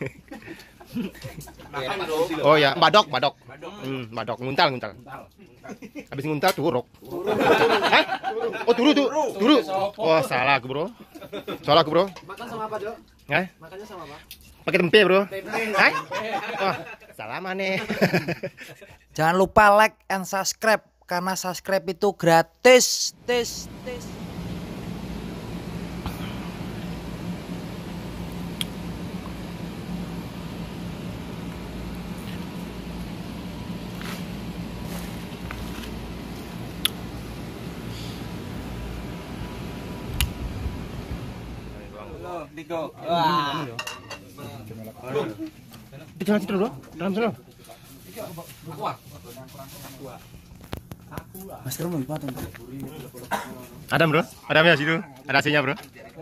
Oh ya, badok. Badok nguntal. Habis nguntal turuk. Hah? Oh, turu. Wah, salah aku, Bro. Makan sama apa, Dok? Hah? Makannya sama apa? Pakai tempe, Bro. Hah? Wah, salah mana? Jangan lupa like and subscribe karena subscribe itu gratis. Diko. Di jalan situ, Bro. Dalam sana. Masker mau dipotong. Ada, Bro. Ada ya situ. Ada AC-nya, Bro.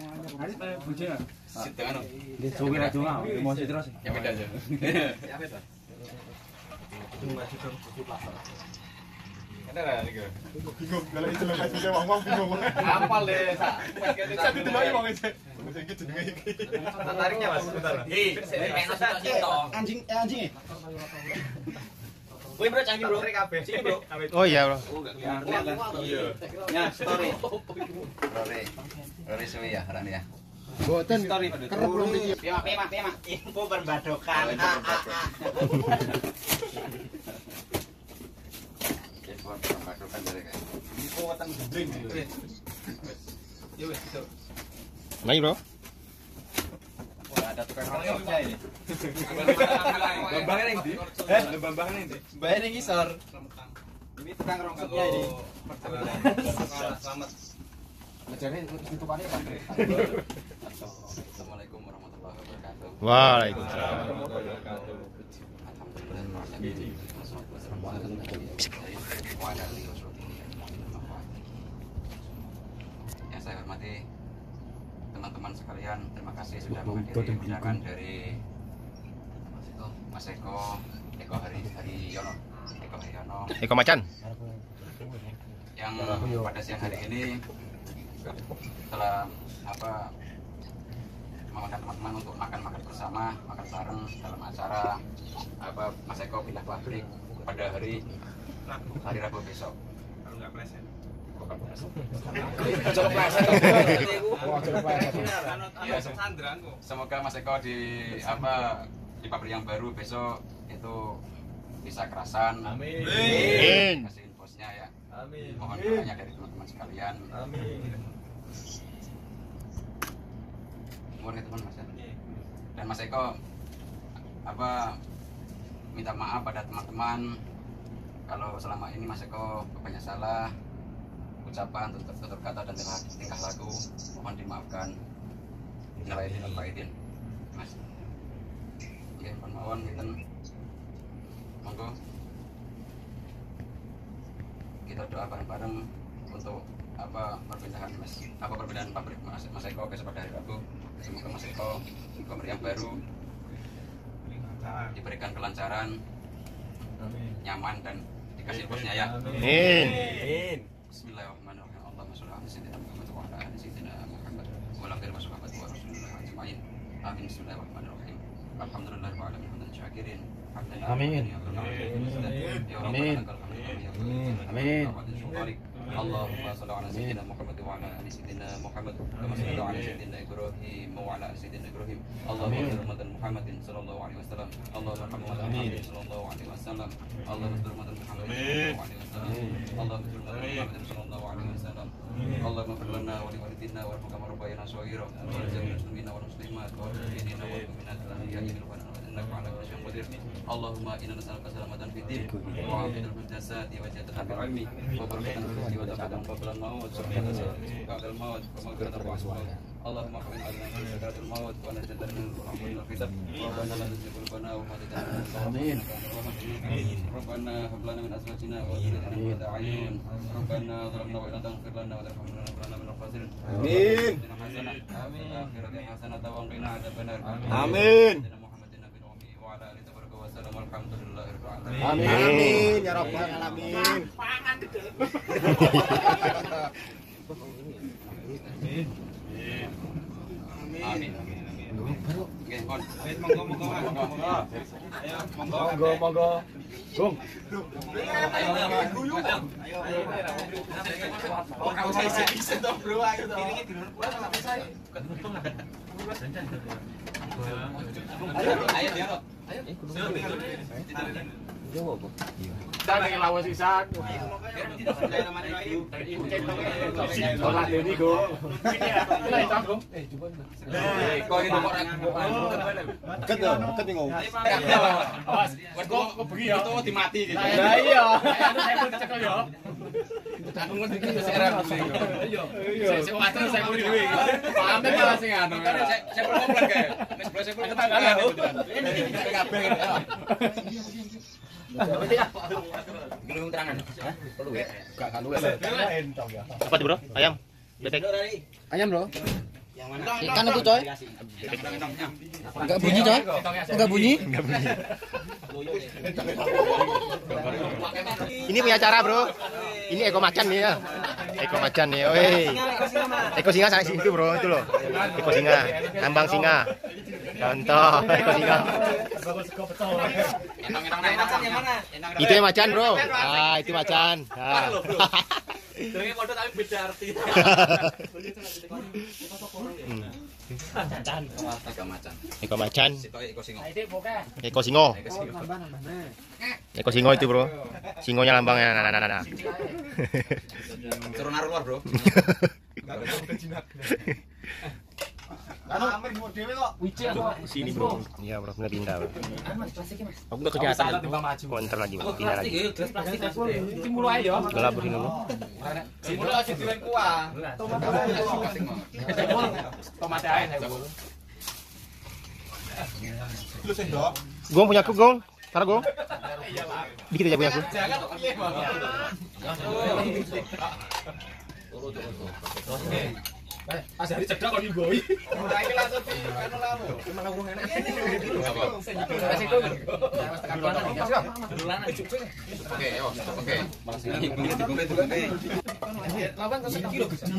Hafal deh, tariknya Mas, bentar. Anjing. Woi bro, canggih bro. Sini bro. Oh iya, Bro. Ya, story. Rory suwi ya, Ran ya. Boten story kerep belum iki. Pema. Info berbadokan. Info berbadokan dari kayak. Info weteng gendring. Yo wis, itu. Naik, Bro. Ada tukang rokoknya ini. Bambangnya yang di? Bambangnya yang di? Bayar yang ngisor. Ini tukang rokoknya ini. Selamat. Ngejane tutupannya Pak. Assalamualaikum warahmatullahi wabarakatuh. Waalaikumsalam. Yang saya hormati teman-teman sekalian, terima kasih sudah menghadiri undangan dari Mas Eko Haryono Eko Macan. yang pada siang hari ini telah mengundang teman-teman untuk makan bersama, makan bareng dalam acara Mas Eko pindah pabrik pada hari Rabu besok. Kalau nggak pleset. Semoga Mas Eko di pabrik yang baru besok itu bisa kerasan. Amin. Kasih infosnya ya. Amin. Mohon doanya dari teman-teman sekalian. Amin. Mohon teman Mas. Dan Mas Eko minta maaf pada teman-teman kalau selama ini Mas Eko banyak salah ucapan, tutur kata dan tingkah laku, mohon dimaafkan. Innal aidin Mas. Ya, mohon ngiten. Monggo kita doa bareng-bareng untuk perpindahan pabrik Mas Eko besok pada hari Rabu. Semoga Mas Eko di pabrik yang baru diberikan kelancaran, nyaman dan dikasih bosnya ya. Amin. Bismillahirrahmanirrahim. Allahumma sholli ala sayyidina Muhammad wa ala ali sayyidina Muhammad wa ala alihi wa rasulillah ajmain. Amin. Bismillahirrahmanirrahim. Alhamdulillahirabbil alamin hamdan syakirin. Amin. Amin. Allahumma sholli ala sayyidina Muhammad wa ala ali sayyidina Muhammad kama shallaita ala sayyidina Ibrahim wa ala ali sayyidina Ibrahim. Allahumma salli ala Muhammadin sallallahu alaihi wasallam. Allahumma salli ala Muhammadin sallallahu alaihi wasallam. Allahumma salli ala Muhammadin sallallahu alaihi wasallam. Allahumma salli ala Muhammadin sallallahu alaihi wasallam. Allahumma ighfir lana wa liwalidina warhamna kama rabbayana shaghira wa jami'il muslimina wal muslimat wal mu'minina wal mu'minat al-ahya'i minhum innaka 'ala kulli syai'in qadir. Allahumma inna nas'aluka salamatan fid din wa 'afiyatan fil jasadi wa jannatan fil 'ilmi wa barakatan fil rizqi wa taqaddam qabla al-maut wa rahmatan ba'da al-maut wa maghfiratan ba'da. Allahumma qina adzaban sakaratul maut wa najatan min al fitnah wa rabbana la tuzigh qulubana wa hadina amin. Rabbana hab lana min azwajina wa dhurriyyatina qurrata a'yun. Rabbana zalamna wa la taghfir lana wa tarhamna lana min al-khasirin. Amin. Amin. Akhirati hasanatan wa qina adzabannar. Amin. Amin ya rabbal alamin. Amin. Nggih, kon. Monggo. Gong. Apa tuh bro? Ayam? Bebek? Ayam, Bro. Ikan itu coy. Enggak bunyi coy. Enggak bunyi. Ini punya acara bro. Ini Eko Macan nih ya. Eko Macan nih. Woi. Eko singa saya situ bro, itu loh. Eko singa, ambang singa. Contoh Eko singa. Itu yang macan bro. Ah itu macan. Ah. Eko macan. Eko singo. Eko singo itu bro. Singonya lambangnya. Nah. Suruh naruh luar, Bro. Sini bro. Iya bro, nggak pindah bro. Aku nggak kelihatan. Konter lagi bro, pindah lagi. Gelap bro, sini bro. Gong punya aku gong. Taruh gong. Dikit aja punya aku. Asari cedak kok digoi. Ora iki langsung di anu lamu. Oke, yo. Oke. Lawan kok sekilo gede.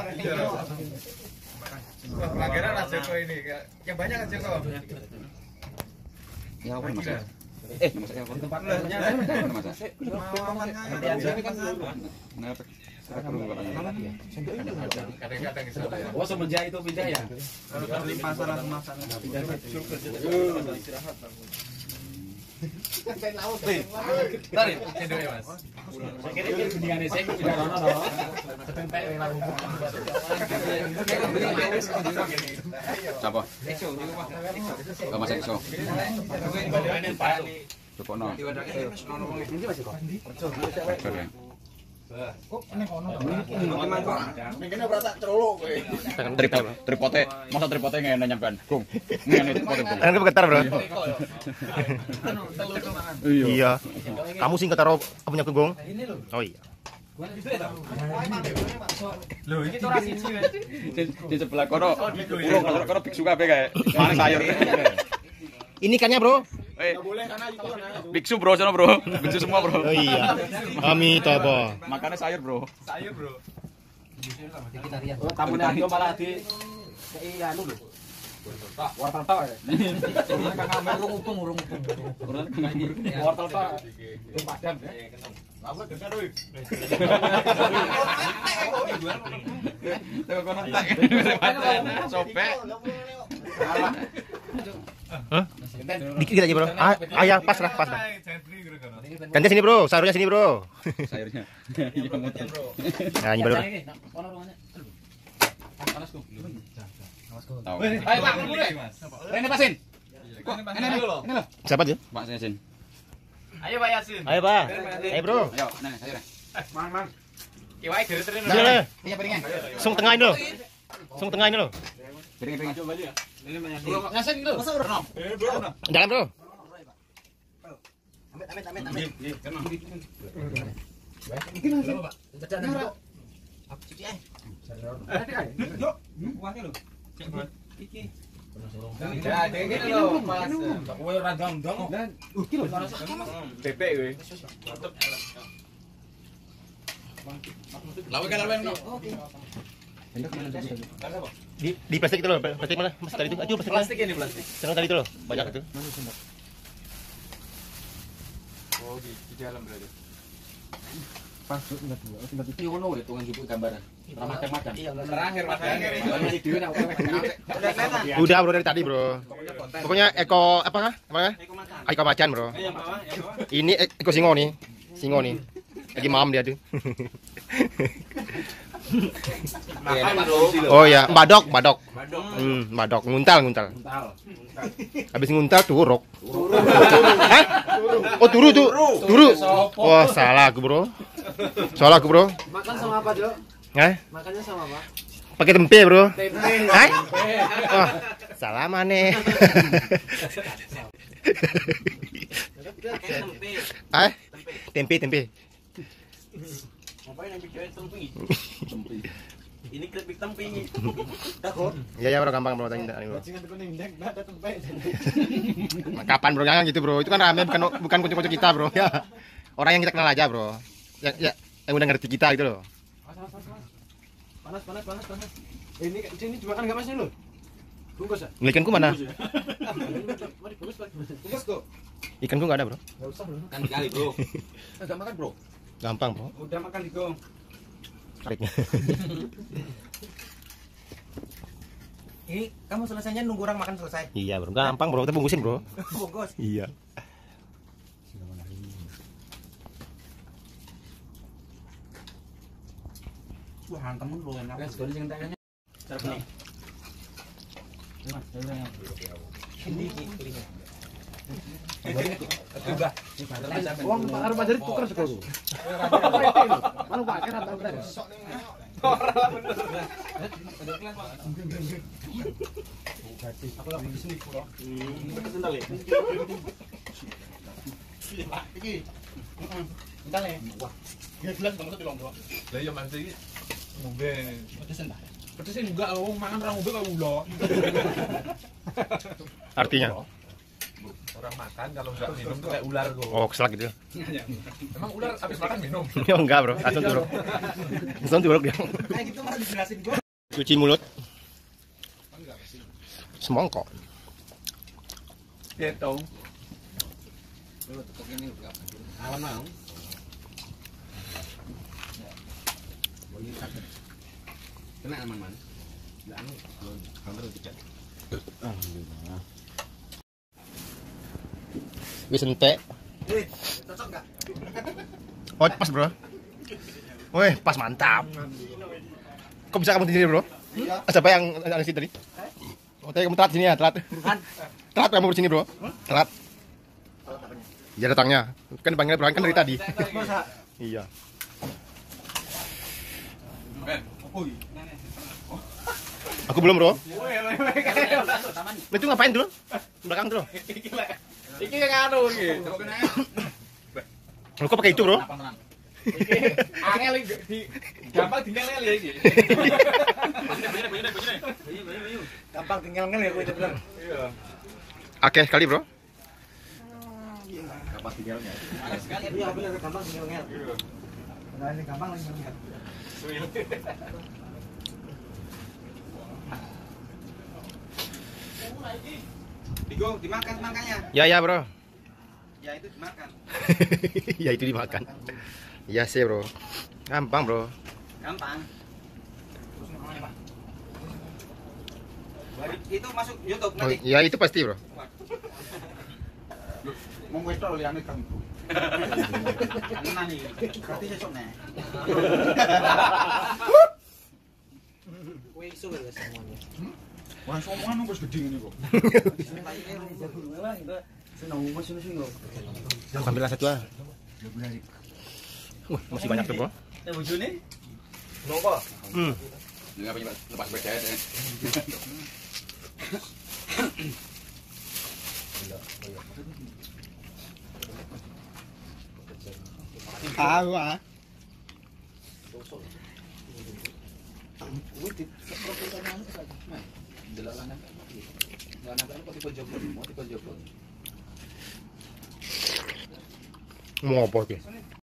Pelanggaran aja kok ini. Yang banyak aja kok. Ya, apa Mas? Masaknya apa? Tempatnya. Kenapa? Kadang-kadang bisa. Oh, semenjak itu pindah ya? Di pasaran masak. Istirahat. Tarik, cendol ya Mas. Saya kira ini gendingan saya pindah rono to. Ketentek yang lalu. Siapa? Enggak masak iso. Coba no. Ini masih kok. Tripote, masa tripote ngene nyampean. Gong. Ngene tripote. Nanti bergetar bro. Iya. Kamu sih nggak taruh punya aku gong? Oh iya. Loh, ini ora siji wes. Di sebelah kono. Kono biksu kabeh kae. Mana sayur. Ini ikannya bro. Biksu bro, sono bro. Biksu semua bro. Oh iya. Amitabha. Makannya sayur bro. Sayur, Bro. Tamune Aryo malah di anu lho. Wortel tok. Kang Amer urung upung. Wortel tok. Wis padam. Apa geser woi. Teko kono tak. Sobek. Hah? Dikit aja bro. Ayah pas lah. Ganti sini bro, sayurnya sini bro. Sayurnya. Iya muter. Nah ini baru. Tahu. Ayo Pak, mulai. Rene Pasin. Ini lho. Siapa dia? Pak Yasin. Ayo Pak Yasin. Ayo pak. Ayo bro. Ayo, nah sayurnya. Mang. Kiwai dere-dere. Iya. Iya piringnya. Sung tengah ini loh. Sung tengah ini loh. Piring. Coba aja. Ini banyak. Ngasen gitu. Masa bro? Bro. Dalam bro. Amit. Di plastik itu loh, plastik mana? Mas tadi itu, aduh plastik. Plastik ini plastik. Senang tadi itu loh, banyak itu. Oh, di dalam berarti. Pas enggak dua. Tinggal itu ngono ya tungan jupuk gambaran. Makan-makan. Terakhir makan. Udah bro dari tadi bro. Pokoknya Eko apa? Apa? Eko macan bro. Ini Eko singo nih. Singo nih. Lagi mam dia tuh. Oh ya, badok. Badok, nguntal. Habis nguntal turuk. Hah? Oh turu. Wah, salah aku bro. Makan sama apa, Dok? Hah? Makannya sama apa? Pakai tempe bro. Tempe. Hah? Wah, salah maneh. Ah? Tempe. Ngapain yang bikin tempe? Ini keripik tempe. Takut. Iya bro, gampang bro tanya bro. Bajingan tuh nindek enggak ada tempe. Kapan bro, jangan gitu bro. Itu kan rame bukan kunci-kunci kita bro. Ya. Orang yang kita kenal aja bro. Yang udah ngerti kita gitu loh. Panas. Ini dimakan enggak Mas ini lo? Bungkus ya? Ikanku mana? Mari bungkus kok. Ikanku nggak ada bro. Enggak usah bro. Kan kali, Bro. Enggak makan, Bro. Gampang bro. Udah makan di gong. Tariknya. Ini kamu selesainya nunggu orang makan selesai. Iya bro, gampang bro. Kita bungkusin bro. Bungkus. Iya. Wah, hantam lu enak. Kan segala sing tanya. Cara bening. Ini kelingnya. Wong arep ajari tuker sekolo. Manu pakai rata terus. Aku lagi di sini bro. Bentar ya. Iki. Bentar ya. Wah. Ya gelas banget tuh bro. Lah iya Mas iki ngombe. Pedesan ta? Pedesnya enggak, wong mangan orang ngombe kok ulo. Artinya? Orang makan kalau enggak minum tuh kayak ular kok. Oh, keselak gitu. Emang ular habis makan minum? Oh enggak bro, langsung turuk dia. Kayak gitu malah dijelasin gua. Cuci mulut. Semongkok. Gitu. Awan mau. Kena aman-aman. Enggak anu, kantor tidak. Alhamdulillah. Wis entek. Cocok enggak? Oh, pas bro. Wih, pas mantap. Kok bisa kamu di sini bro? Siapa yang ada sini tadi? Oh, tadi kamu telat sini ya, telat. Telat kamu di sini bro. Telat. Iya datangnya. Kan dipanggil bro kan dari tadi. Iya. Aku belum bro. Itu ngapain dulu? Belakang dulu. Iki yang anu iki. Lu kok pakai itu bro? Angel di gampang dingelel ya iki. Gampang tinggal ngel ya gua itu bilang. Iya. Oke, sekali bro. Kapan tinggalnya? Iya benar gampang tinggal ngel. Nah, ini gampang lagi ngel. Digo, dimakan makanya. Ya bro. Ya itu dimakan. Ya itu dimakan. Iya sih bro. Gampang bro. Gampang. Itu masuk YouTube Oh, nanti. ya itu pasti bro. Mau wis tok liane kan. Nani, berarti sesuk nek. Kowe iso ya semuanya. Wah, somoan wis gede ngene kok. Ambil satu ah. Masih banyak tuh bro. Bojone? Nopo? Enggak punya lepas beda ya. Tahu ah. Mau apa sih?